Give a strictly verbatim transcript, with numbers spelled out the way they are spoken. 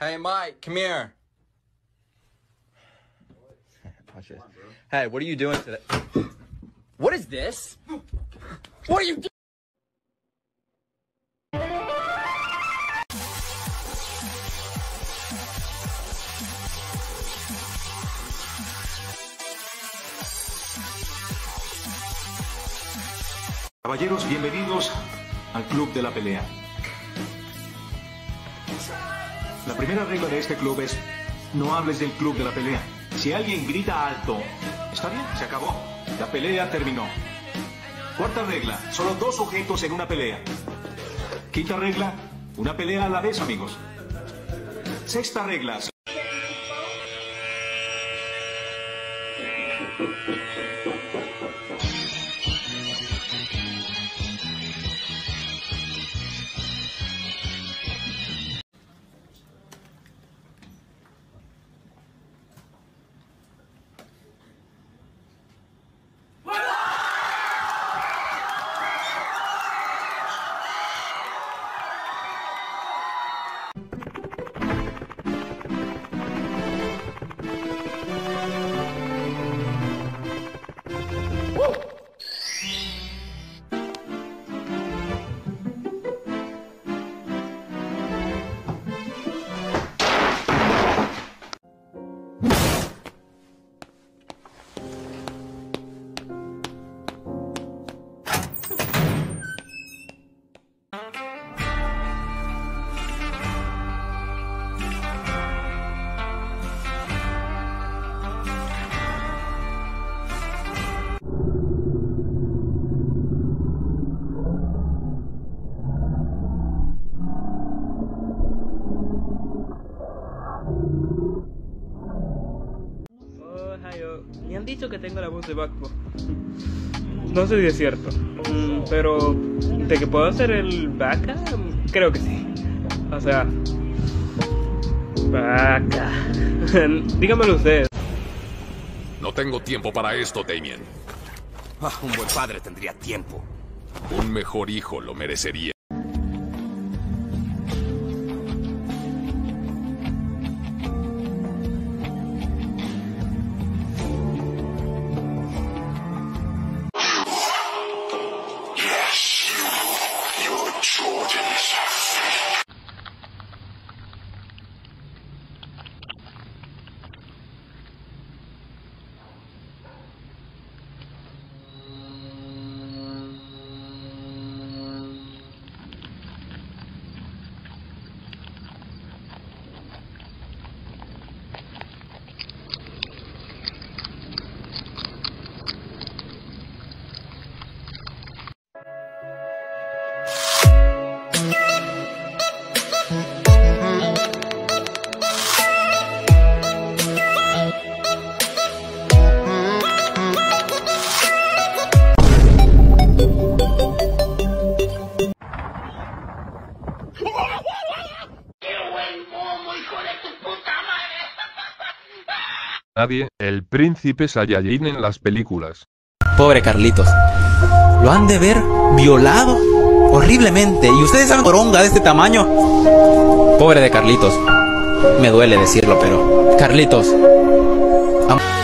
Hey, Mike, come here. Watch this. Hey, what are you doing today? What is this? What are you doing? Caballeros, bienvenidos al Club de la Pelea. La primera regla de este club es: no hables del Club de la Pelea. Si alguien grita alto, está bien, se acabó. La pelea terminó. Cuarta regla: solo dos sujetos en una pelea. Quinta regla: una pelea a la vez, amigos. Sexta regla: Me han dicho que tengo la voz de Bakugo. No sé si es cierto, pero de que puedo hacer el Baka, creo que sí. O sea, Baka. Dígamelo ustedes. No tengo tiempo para esto, Damien. Ah, un buen padre tendría tiempo. Un mejor hijo lo merecería. Nadie, el príncipe Saiyajin en las películas. Pobre Carlitos. Lo han de ver violado horriblemente. ¿Y ustedes saben toronga de este tamaño? Pobre de Carlitos. Me duele decirlo, pero... Carlitos... Am